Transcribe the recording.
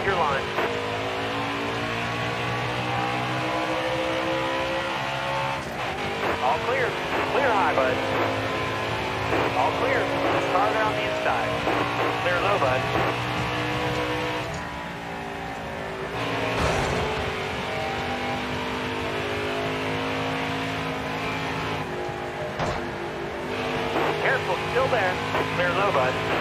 your line. All clear. Clear high, bud. All clear. Target on the inside. Clear low, bud. Careful, still there. Clear low, bud.